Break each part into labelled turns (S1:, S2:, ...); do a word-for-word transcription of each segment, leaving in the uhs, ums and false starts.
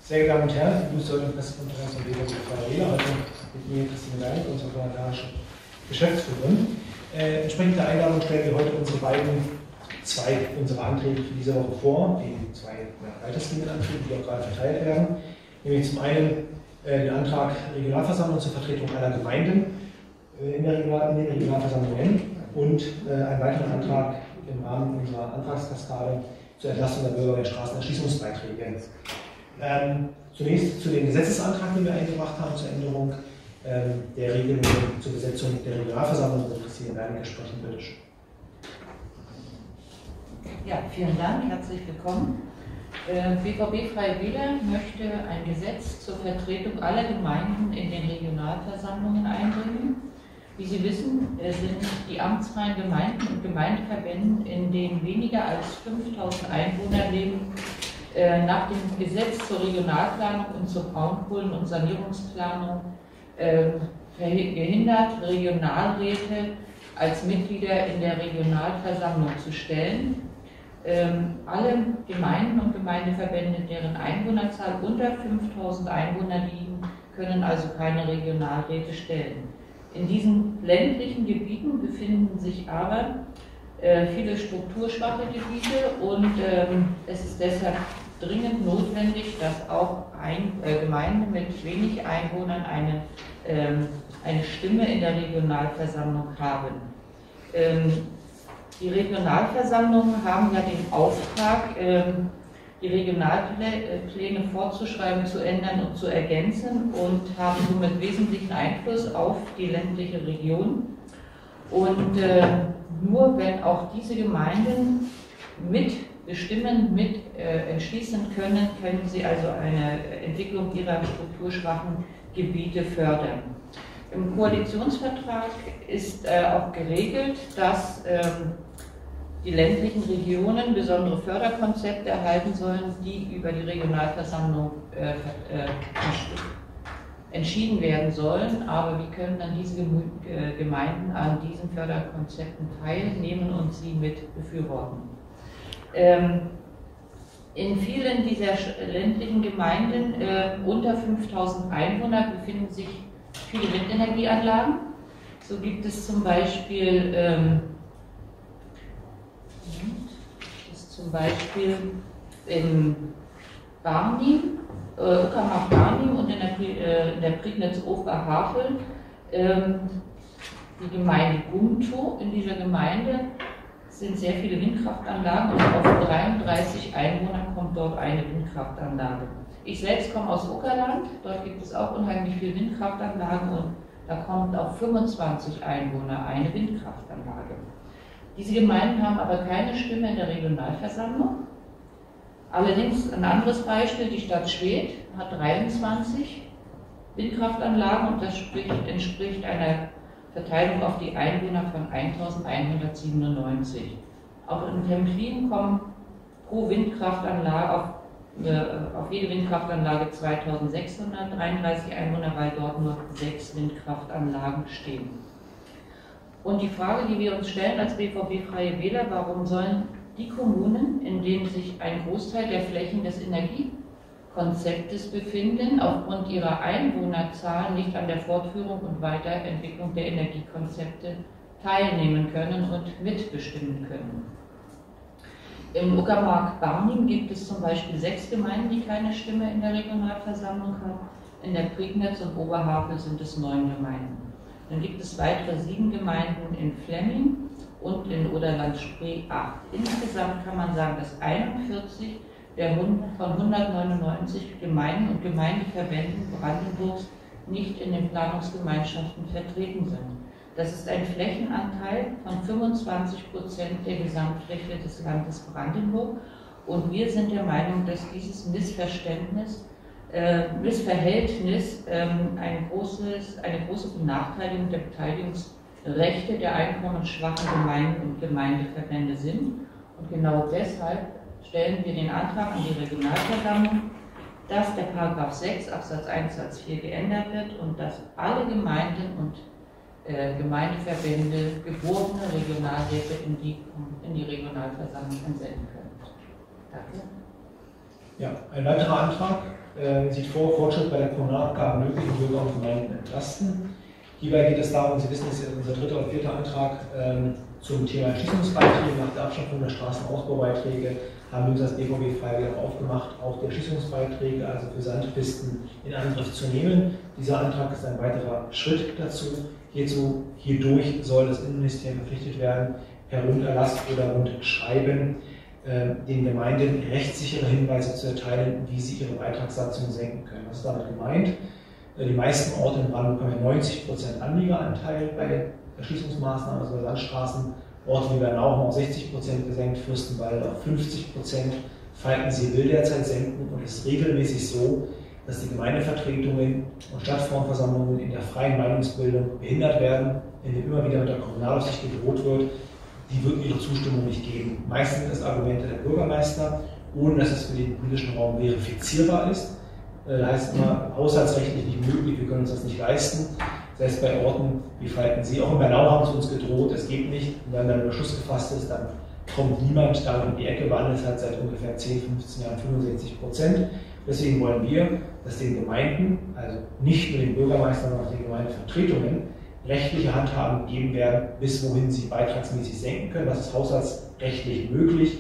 S1: Sehr geehrte Damen und Herren, ich begrüße heute eine Pressekonferenz von B V B Freie Wähler, heute mit mir Christine Lein, unserer parlamentarischen Geschäftsführerin. Äh, entsprechend der Einladung stellen wir heute unsere beiden, zwei unserer Anträge für diese Woche vor, die zwei ja, weitestgehenden Anträge, die auch gerade verteilt werden. Nämlich zum einen äh, den Antrag Regionalversammlung zur Vertretung aller Gemeinden äh, in, der Regional in den Regionalversammlungen und äh, einen weiteren Antrag im Rahmen unserer Antragskaskade zur Entlastung der Bürger der Straßenerschließungsbeiträge. Ähm, zunächst zu dem Gesetzesantrag, den wir eingebracht haben zur Änderung ähm, der Regelungen zur Besetzung der Regionalversammlung. Und Christine Wernicke sprechen, bitte schön.
S2: Ja, vielen Dank, herzlich willkommen. Äh, B V B Freie Wähler möchte ein Gesetz zur Vertretung aller Gemeinden in den Regionalversammlungen einbringen. Wie Sie wissen, sind die amtsfreien Gemeinden und Gemeindeverbänden, in denen weniger als fünftausend Einwohner leben, nach dem Gesetz zur Regionalplanung und zur Braunkohlen- und Sanierungsplanung äh, gehindert, Regionalräte als Mitglieder in der Regionalversammlung zu stellen. Ähm, alle Gemeinden und Gemeindeverbände, deren Einwohnerzahl unter fünftausend Einwohner liegen, können also keine Regionalräte stellen. In diesen ländlichen Gebieten befinden sich aber äh, viele strukturschwache Gebiete und ähm, es ist deshalb dringend notwendig, dass auch ein, äh, Gemeinden mit wenig Einwohnern eine, ähm, eine Stimme in der Regionalversammlung haben. Ähm, die Regionalversammlungen haben ja den Auftrag, ähm, die Regionalpläne vorzuschreiben, zu ändern und zu ergänzen und haben somit wesentlichen Einfluss auf die ländliche Region. Und äh, nur wenn auch diese Gemeinden mit bestimmen, mit äh, entschließen können, können sie also eine Entwicklung ihrer strukturschwachen Gebiete fördern. Im Koalitionsvertrag ist äh, auch geregelt, dass ähm, die ländlichen Regionen besondere Förderkonzepte erhalten sollen, die über die Regionalversammlung äh, äh, entschieden werden sollen. Aber wie können dann diese Gemeinden an diesen Förderkonzepten teilnehmen und sie mit befürworten? In vielen dieser ländlichen Gemeinden äh, unter fünftausend Einwohner befinden sich viele Windenergieanlagen. So gibt es zum Beispiel, ähm, ist zum Beispiel in Barnim, äh, Uckermark-Barnim und in der, äh, in der Prignitz-Oberhavel ähm, die Gemeinde Gumtow. In dieser Gemeinde sind sehr viele Windkraftanlagen und auf dreiunddreißig Einwohner kommt dort eine Windkraftanlage. Ich selbst komme aus Uckerland, dort gibt es auch unheimlich viele Windkraftanlagen und da kommt auf fünfundzwanzig Einwohner eine Windkraftanlage. Diese Gemeinden haben aber keine Stimme in der Regionalversammlung. Allerdings ein anderes Beispiel, die Stadt Schwedt hat dreiundzwanzig Windkraftanlagen und das entspricht einer Verteilung auf die Einwohner von eintausendeinhundertsiebenundneunzig. Auch in Templin kommen pro Windkraftanlage auf, äh, auf jede Windkraftanlage zweitausendsechshundertdreiunddreißig Einwohner, weil dort nur sechs Windkraftanlagen stehen. Und die Frage, die wir uns stellen als B V B Freie Wähler, warum sollen die Kommunen, in denen sich ein Großteil der Flächen des Energiekonzeptes befinden, aufgrund ihrer Einwohnerzahl nicht an der Fortführung und Weiterentwicklung der Energiekonzepte teilnehmen können und mitbestimmen können. Im Uckermark-Barnim gibt es zum Beispiel sechs Gemeinden, die keine Stimme in der Regionalversammlung haben. In der Prignitz und Oberhavel sind es neun Gemeinden. Dann gibt es weitere sieben Gemeinden in Flemming und in Oderland-Spree acht. Insgesamt kann man sagen, dass einundvierzig der von hundertneunundneunzig Gemeinden und Gemeindeverbänden Brandenburgs nicht in den Planungsgemeinschaften vertreten sind. Das ist ein Flächenanteil von fünfundzwanzig Prozent der Gesamtfläche des Landes Brandenburg und wir sind der Meinung, dass dieses Missverständnis, äh, Missverhältnis ähm, ein großes, eine große Benachteiligung der Beteiligungsrechte der einkommensschwachen Gemeinden und Gemeindeverbände sind und genau deshalb stellen wir den Antrag an die Regionalversammlung, dass der Paragraph sechs Absatz eins Satz vier geändert wird und dass alle Gemeinden und äh, Gemeindeverbände geborene Regionalräte in die, in die Regionalversammlung entsenden können. Danke.
S1: Ja, ein weiterer Antrag äh, sieht vor, Fortschritt bei der Kommunalabgabe möglichen Bürger und Gemeinden entlasten. Hierbei geht es darum, Sie wissen, das ist unser dritter oder vierter Antrag ähm, zum Thema Erschließungsbeiträge. Nach der Abschaffung der Straßenausbaubeiträge haben wir uns als B V B-Frei wieder aufgemacht, auch die Erschließungsbeiträge, also für Sandpisten, in Angriff zu nehmen. Dieser Antrag ist ein weiterer Schritt dazu. Hierzu, hierdurch soll das Innenministerium verpflichtet werden, per Runderlass oder Rundschreiben äh, den Gemeinden rechtssichere Hinweise zu erteilen, wie sie ihre Beitragssatzungen senken können. Was ist damit gemeint? Die meisten Orte in Brandenburg haben neunzig Prozent Anliegeranteil bei Erschließungsmaßnahmen, also bei Landstraßen. Orte wie Bernau haben auch sechzig Prozent gesenkt, Fürstenwalde auf fünfzig Prozent. Falkensee will derzeit senken und es ist regelmäßig so, dass die Gemeindevertretungen und Stadtfrauenversammlungen in der freien Meinungsbildung behindert werden, indem immer wieder mit der Kommunalaufsicht gedroht wird, die würden ihre Zustimmung nicht geben. Meistens sind es Argumente der Bürgermeister, ohne dass es für den politischen Raum verifizierbar ist. Das heißt immer, haushaltsrechtlich nicht möglich, wir können uns das nicht leisten. Das heißt, bei Orten wie Falkensee, auch in Bernau haben sie uns gedroht, es geht nicht. Und wenn dann ein Beschluss gefasst ist, dann kommt niemand da um die Ecke, wandelt hat seit ungefähr zehn, fünfzehn Jahren fünfundsechzig Prozent. Deswegen wollen wir, dass den Gemeinden, also nicht nur den Bürgermeistern, sondern auch den Gemeindevertretungen, rechtliche Handhaben gegeben werden, bis wohin sie beitragsmäßig senken können. Das ist haushaltsrechtlich möglich.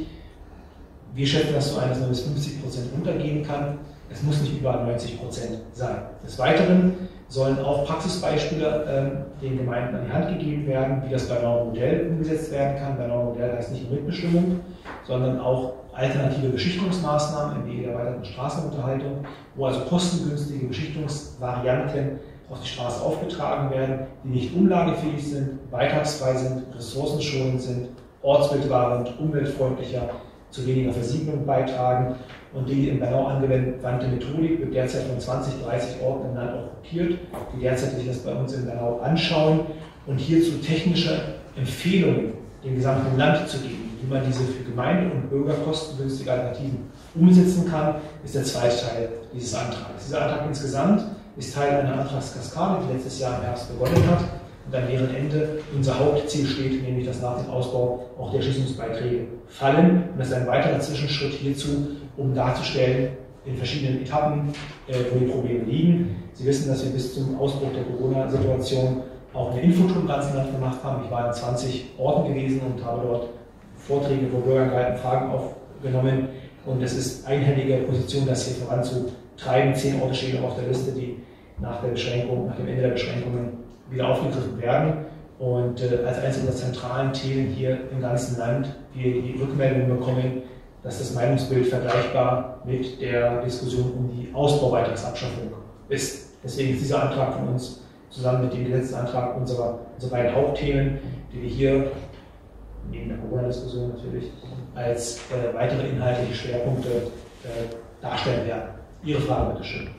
S1: Wir schätzen das so ein, dass man bis fünfzig Prozent runtergehen kann. Es muss nicht über neunzig Prozent sein. Des Weiteren sollen auch Praxisbeispiele äh, den Gemeinden an die Hand gegeben werden, wie das Bernauer Modell umgesetzt werden kann. Bernauer Modell heißt nicht nur Mitbestimmung, sondern auch alternative Beschichtungsmaßnahmen in der erweiterten Straßenunterhaltung, wo also kostengünstige Beschichtungsvarianten auf die Straße aufgetragen werden, die nicht umlagefähig sind, beitragsfrei sind, ressourcenschonend sind, ortsbildwahrend, umweltfreundlicher, zu weniger Versiegelung beitragen. Und die in Bernau angewandte Methodik wird derzeit von zwanzig, dreißig Orten im Land auch kopiert, die derzeit sich das bei uns in Bernau anschauen und hierzu technische Empfehlungen dem gesamten Land zu geben, wie man diese für Gemeinde und Bürger kostengünstige Alternativen umsetzen kann, ist der zweite Teil dieses Antrags. Dieser Antrag insgesamt ist Teil einer Antragskaskade, die letztes Jahr im Herbst begonnen hat und an deren Ende unser Hauptziel steht, nämlich dass nach dem Ausbau auch die Erschließungsbeiträge fallen. Und das ist ein weiterer Zwischenschritt hierzu, um darzustellen, in verschiedenen Etappen, äh, wo die Probleme liegen. Sie wissen, dass wir bis zum Ausbruch der Corona-Situation auch eine Infotour im ganzen Land gemacht haben. Ich war in zwanzig Orten gewesen und habe dort Vorträge vor Bürgern gehalten, Fragen aufgenommen. Und es ist einhellige Position, das hier voranzutreiben. Zehn Orte stehen auf der Liste, die nach der Beschränkung, nach dem Ende der Beschränkungen wieder aufgegriffen werden. Und äh, als eines unserer zentralen Themen hier im ganzen Land wir die Rückmeldung bekommen, dass das Meinungsbild vergleichbar mit der Diskussion um die Ausbaubeitragsabschaffung ist. Deswegen ist dieser Antrag von uns zusammen mit dem Gesetzesantrag unserer, unserer beiden Hauptthemen, die wir hier, neben der Corona-Diskussion natürlich, als äh, weitere inhaltliche Schwerpunkte äh, darstellen werden. Ihre Frage, bitte schön.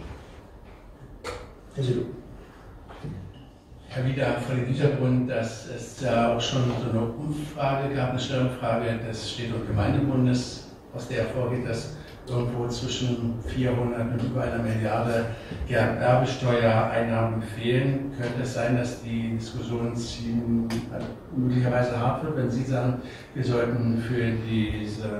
S1: Herr Südow.
S3: Herr Wieder, vor dem Hintergrund, dass es ja auch schon so eine Umfrage gab, eine Stellungnahme des Städte- und Gemeindebundes, aus der hervorgeht, dass irgendwo zwischen vierhundert und über einer Milliarde Gewerbesteuereinnahmen fehlen. Könnte es sein, dass die Diskussion ziemlich, also möglicherweise hart wird, wenn Sie sagen, wir sollten für diese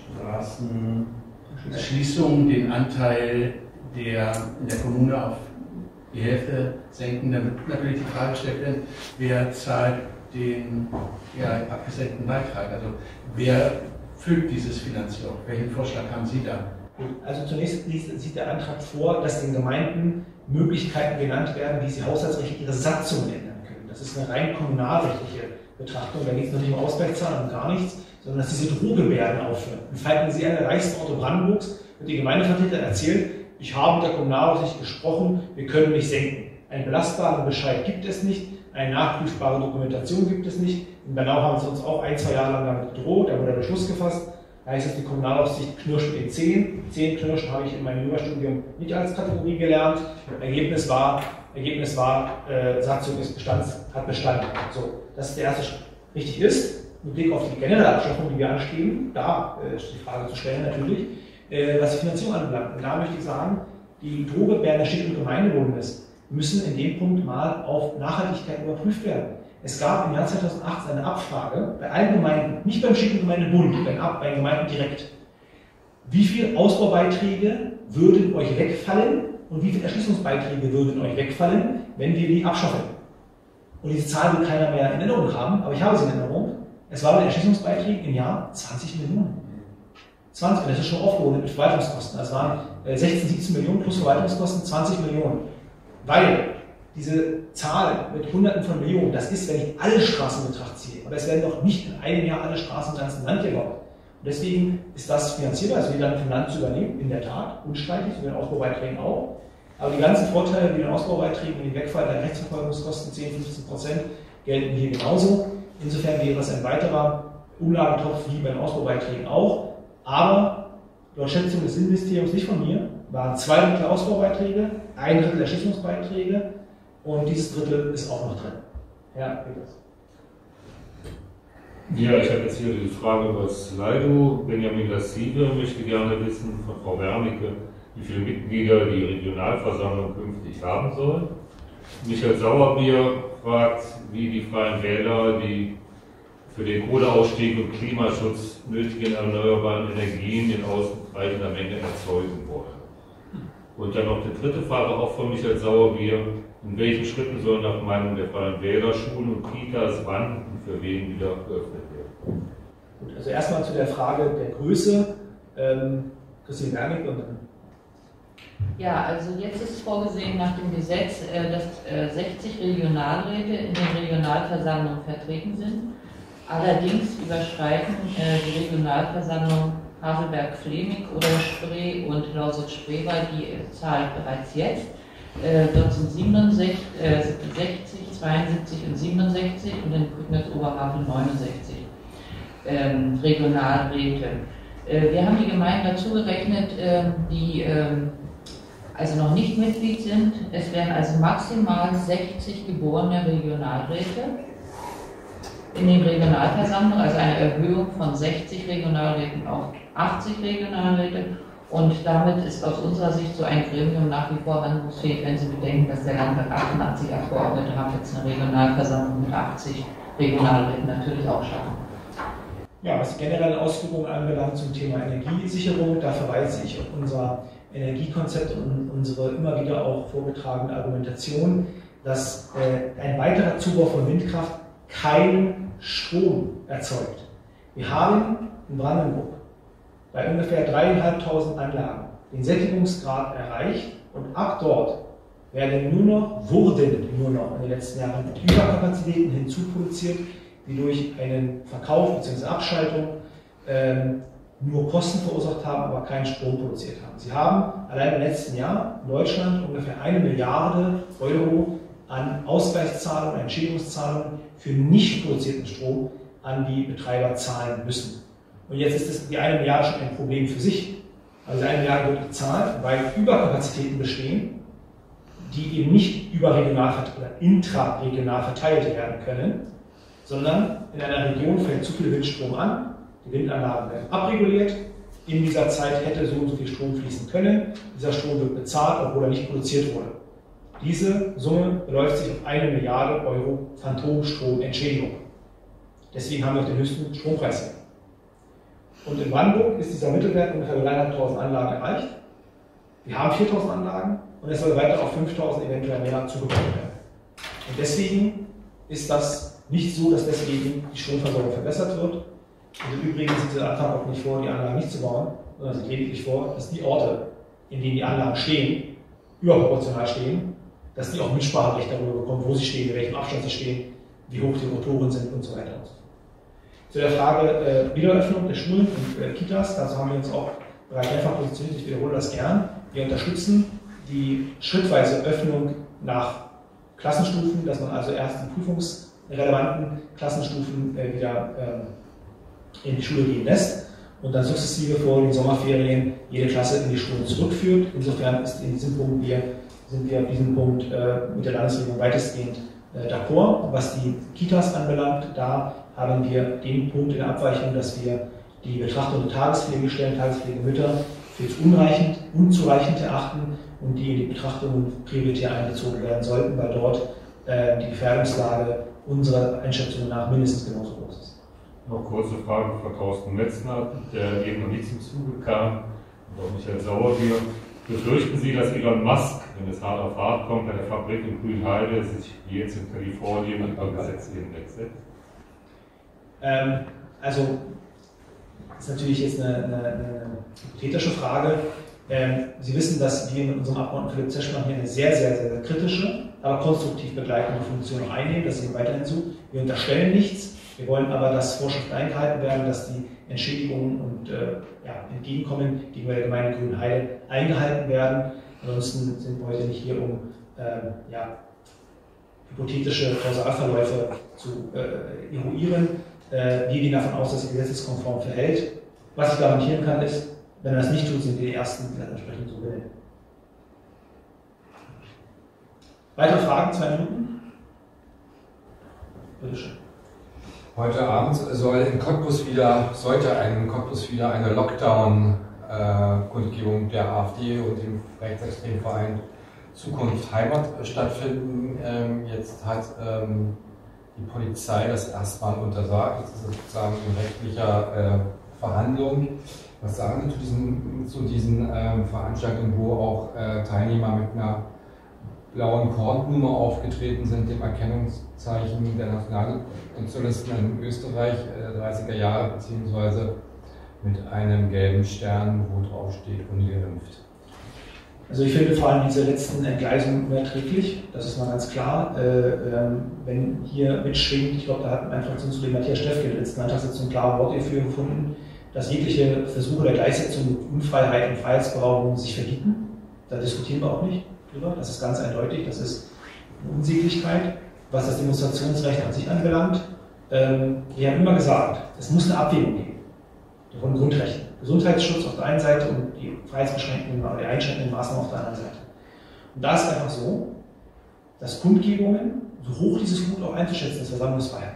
S3: Straßenschließung den Anteil der in der Kommune auf die Hälfte senken, damit natürlich die Frage gestellt wird, wer zahlt den ja, abgesenkten Beitrag? Also wer füllt dieses Finanzloch? Welchen Vorschlag haben Sie da?
S1: Also zunächst sieht der Antrag vor, dass den Gemeinden Möglichkeiten genannt werden, wie sie haushaltsrechtlich ihre Satzungen ändern können. Das ist eine rein kommunalrechtliche Betrachtung, da geht es noch nicht um Ausgleichszahlen und gar nichts, sondern dass diese Drohgebärden aufhören. In Falkensee, einer der reichsten Orte Brandenburgs, wird die Gemeindevertreter erzählt, ich habe mit der Kommunalaufsicht gesprochen, wir können nicht senken. Einen belastbaren Bescheid gibt es nicht, eine nachprüfbare Dokumentation gibt es nicht. In Bernau haben sie uns auch ein, zwei Jahre lang damit gedroht, da wurde der Beschluss gefasst. Da heißt es, die Kommunalaufsicht knirscht in zehn. Zehn Knirschen habe ich in meinem Jurastudium nicht als Kategorie gelernt. Ergebnis war, Ergebnis war äh, Satzung ist Bestands, hat Bestand. So, das ist der erste Schritt. Richtig ist, mit Blick auf die generelle Abschaffung, die wir anstreben, da äh, ist die Frage zu stellen natürlich, äh, was die Finanzierung anbelangt. Und da möchte ich sagen, die Drohgebärden der Städte- und Gemeindebundes müssen in dem Punkt mal auf Nachhaltigkeit überprüft werden. Es gab im Jahr zweitausendachtzehn eine Abfrage bei allen Gemeinden, nicht beim Städte- und Gemeindebund, bei den Gemeinden direkt. wie viele Ausbaubeiträge würden euch wegfallen und wie viele Erschließungsbeiträge würden euch wegfallen, wenn wir die abschaffen. Und diese Zahl will keiner mehr in Erinnerung haben, aber ich habe sie in Erinnerung. Es waren Erschließungsbeiträge im Jahr zwanzig Millionen. zwanzig, das ist schon aufgerundet mit Verwaltungskosten. Das waren sechzehn, siebzehn Millionen plus Verwaltungskosten, zwanzig Millionen. Weil diese Zahl mit Hunderten von Millionen, das ist, wenn ich alle Straßen in Betracht ziehe. Aber es werden doch nicht in einem Jahr alle Straßen im ganzen Land gebaut. Und deswegen ist das finanzierbar, also wieder vom Land zu übernehmen, in der Tat, unstreitig, mit den Ausbaubeiträgen auch. Aber die ganzen Vorteile, wie den Ausbaubeiträgen und den Wegfall der Rechtsverfolgungskosten, zehn, fünfzehn Prozent, gelten hier genauso. Insofern wäre es ein weiterer Umlagentopf wie beim Ausbaubeiträgen auch. Aber laut Schätzung des Innenministeriums, nicht von mir, waren zwei Drittel Ausbaubeiträge, ein Drittel Erschließungsbeiträge und dieses Drittel ist auch noch drin. Herr Peters.
S4: Ja, ich habe jetzt hier die Frage über Slido. Benjamin Lassive möchte gerne wissen von Frau Wernicke, wie viele Mitglieder die Regionalversammlung künftig haben soll. Michael Sauerbier fragt, wie die Freien Wähler die für den Kohleausstieg und Klimaschutz nötigen erneuerbaren Energien in ausreichender Menge erzeugen wollen. Und dann noch die dritte Frage, auch von Michael Sauerbier. In welchen Schritten sollen nach Meinung der Freien Wähler Schulen und Kitas wann und für wen wieder geöffnet werden?
S1: Gut, also erstmal zu der Frage der Größe. Ähm, Christine Wernicke und dann.
S2: Ja, also jetzt ist vorgesehen nach dem Gesetz, äh, dass äh, sechzig Regionalräte in den Regionalversammlungen vertreten sind. Allerdings überschreiten äh, die Regionalversammlung Havelberg-Fleming oder Spree und Lausitz-Spreewald die Zahl bereits jetzt. Äh, dort sind siebenundsechzig, äh, sechzig, zweiundsiebzig und siebenundsechzig und in Prignitz-Oberhavel neunundsechzig ähm, Regionalräte. Äh, wir haben die Gemeinden dazu gerechnet, äh, die äh, also noch nicht Mitglied sind. Es werden also maximal sechzig geborene Regionalräte in den Regionalversammlungen, also eine Erhöhung von sechzig Regionalräten auf achtzig Regionalräte. Und damit ist aus unserer Sicht so ein Gremium nach wie vor handlungsfähig, wenn Sie bedenken, dass der Landtag achtundachtzig Abgeordnete hat, jetzt eine Regionalversammlung mit achtzig Regionalräten natürlich auch schaffen.
S1: Ja, was die generellen Ausführungen anbelangt zum Thema Energiesicherung, da verweise ich auf unser Energiekonzept und unsere immer wieder auch vorgetragene Argumentation, dass äh, ein weiterer Zubau von Windkraft keinen Strom erzeugt. Wir haben in Brandenburg bei ungefähr dreieinhalbtausend Anlagen den Sättigungsgrad erreicht und ab dort werden nur noch, wurden nur noch in den letzten Jahren Überkapazitäten hinzuproduziert, die durch einen Verkauf bzw. Abschaltung ähm, nur Kosten verursacht haben, aber keinen Strom produziert haben. Sie haben allein im letzten Jahr in Deutschland ungefähr eine Milliarde Euro an Ausgleichszahlungen, Entschädigungszahlungen für nicht produzierten Strom an die Betreiber zahlen müssen. Und jetzt ist das, die eine Milliarde schon ein Problem für sich. Also die eine Milliarde wird gezahlt, weil Überkapazitäten bestehen, die eben nicht überregional oder intraregional verteilt werden können, sondern in einer Region fällt zu viel Windstrom an, die Windanlagen werden abreguliert, in dieser Zeit hätte so und so viel Strom fließen können, dieser Strom wird bezahlt, obwohl er nicht produziert wurde. Diese Summe beläuft sich auf eine Milliarde Euro Phantomstromentschädigung. Deswegen haben wir auch den höchsten Strompreis hier. Und in Brandenburg ist dieser Mittelwert ungefähr dreieinhalbtausend Anlagen erreicht. Wir haben viertausend Anlagen und es soll weiter auf fünftausend eventuell mehr zugebaut werden. Und deswegen ist das nicht so, dass deswegen die Stromversorgung verbessert wird. Und im Übrigen sieht dieser Antrag auch nicht vor, die Anlagen nicht zu bauen, sondern sieht lediglich vor, dass die Orte, in denen die Anlagen stehen, überproportional stehen, dass die auch Mitspracherecht darüber bekommen, wo sie stehen, in welchem Abstand sie stehen, wie hoch die Rotoren sind und so weiter und so fort. Zu der Frage äh, Wiederöffnung der Schulen und äh, Kitas, dazu haben wir uns auch bereits mehrfach positioniert, ich wiederhole das gern. Wir unterstützen die schrittweise Öffnung nach Klassenstufen, dass man also erst die prüfungsrelevanten Klassenstufen äh, wieder äh, in die Schule gehen lässt und dann sukzessive vor den Sommerferien jede Klasse in die Schulen zurückführt. Insofern ist in diesem Punkt wir, sind wir auf diesem Punkt äh, mit der Landesregierung weitestgehend äh, d'accord. Was die Kitas anbelangt, da haben wir den Punkt in der Abweichung, dass wir die Betrachtung der Tagespflegestellen, Tagespflegemütter für unreichend, unzureichend erachten und die in die Betrachtung prioritär einbezogen werden sollten, weil dort äh, die Gefährdungslage unserer Einschätzung nach mindestens genauso groß ist.
S4: Noch kurze Frage von Thorsten Metzner, der eben noch nicht zum Zuge kam. Frau Michael Sauerbier. Befürchten Sie, dass Elon Musk, wenn es hart auf hart kommt, bei der Fabrik in Grünheide sich wie jetzt in Kalifornien über Gesetze hinwegsetzt?
S1: Ähm, also, das ist natürlich jetzt eine, eine, eine hypothetische Frage. Ähm, Sie wissen, dass wir mit unserem Abgeordneten Philipp Zeschmann hier eine sehr, sehr, sehr kritische, aber konstruktiv begleitende Funktion noch einnehmen. Das sehen wir weiterhin zu. Wir unterstellen nichts. Wir wollen aber, dass Vorschriften eingehalten werden, dass die Entschädigungen und äh, ja, Entgegenkommen gegenüber der Gemeinde Grünheide eingehalten werden. Ansonsten sind wir heute nicht hier, um äh, ja, hypothetische Kausalverläufe zu äh, eruieren. Äh, wir gehen davon aus, dass sie gesetzeskonform verhält. Was ich garantieren kann, ist, wenn er das nicht tut, sind wir die Ersten, die das entsprechend so wählen. Weitere Fragen? Zwei Minuten? Bitte schön.
S5: Heute Abend soll in Cottbus wieder, sollte in Cottbus wieder eine Lockdown-Kundgebung äh, der AfD und dem rechtsextremen Verein Zukunft Heimat stattfinden. Ähm, jetzt hat ähm, die Polizei das erstmal untersagt. Das ist sozusagen in rechtlicher äh, Verhandlung. Was sagen Sie zu diesen, zu diesen ähm, Veranstaltungen, wo auch äh, Teilnehmer mit einer blauen Kornblume aufgetreten sind, dem Erkennungszeichen der Nationalsozialisten in Österreich äh, dreißiger Jahre, beziehungsweise mit einem gelben Stern, wo drauf steht, ungeimpft?
S1: Also ich finde vor allem diese letzten Entgleisungen unerträglich, das ist mal ganz klar. Äh, ähm, wenn hier mitschwingt, ich glaube, da hat mein Fraktionskollege Matthias Steffke in der letzten Landtagssitzung klare Worte dafür gefunden, dass jegliche Versuche der Gleichsetzung mit Unfreiheit und Freiheitsberaubung sich verbieten. Da diskutieren wir auch nicht drüber, das ist ganz eindeutig, das ist eine Unsäglichkeit. Was das Demonstrationsrecht an sich anbelangt, ähm, wir haben immer gesagt, es muss eine Abwägung geben von Grundrechten. Gesundheitsschutz auf der einen Seite und die freiheitsbeschränkenden oder die einschränkenden Maßnahmen auf der anderen Seite. Und da ist es einfach so, dass Kundgebungen, so hoch dieses Gut auch einzuschätzen ist, Versammlungsfreiheit,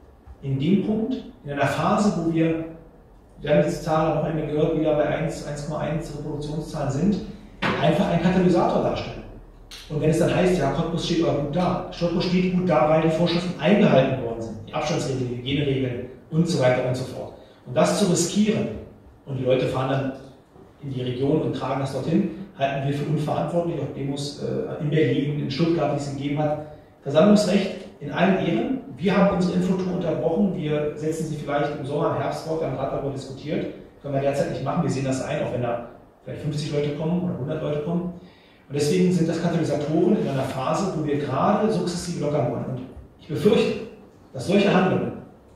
S1: in dem Punkt, in einer Phase, wo wir, wir haben diese Zahlen noch einmal gehört, wieder bei eins Komma eins Reproduktionszahlen sind, einfach ein Katalysator darstellen. Und wenn es dann heißt, ja, Cottbus steht aber gut da, Cottbus steht gut da, weil die Vorschriften eingehalten worden sind, die Abstandsregeln, die Hygieneregeln und so weiter und so fort. Und das zu riskieren, und die Leute fahren dann in die Region und tragen das dorthin, halten wir für unverantwortlich, auch Demos äh, in Berlin, in Stuttgart, die es gegeben hat. Versammlungsrecht in allen Ehren. Wir haben unsere Infotour unterbrochen, wir setzen sie vielleicht im Sommer, im Herbst fort, wir haben gerade darüber diskutiert, können wir derzeit nicht machen, wir sehen das ein, auch wenn da vielleicht fünfzig Leute kommen oder hundert Leute kommen. Und deswegen sind das Katalysatoren in einer Phase, wo wir gerade sukzessive lockern wollen. Und ich befürchte, dass solche Handlungen,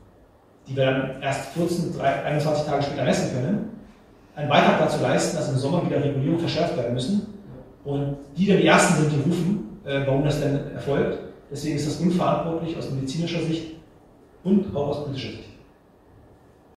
S1: die wir dann erst vierzehn, einundzwanzig Tage später messen können, einen Beitrag dazu leisten, dass im Sommer wieder Regulierungen verschärft werden müssen. Und die dann die Ersten sind, die rufen, äh, warum das denn erfolgt. Deswegen ist das unverantwortlich aus medizinischer Sicht und auch aus politischer Sicht.